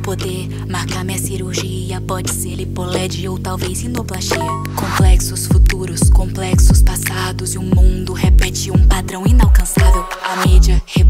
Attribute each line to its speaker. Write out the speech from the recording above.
Speaker 1: poder marcar minha cirurgia. Pode ser lipoled ou talvez rinoplastia. Complexos futuros, complexos passados, e o mundo repete um padrão inalcançável. A mídia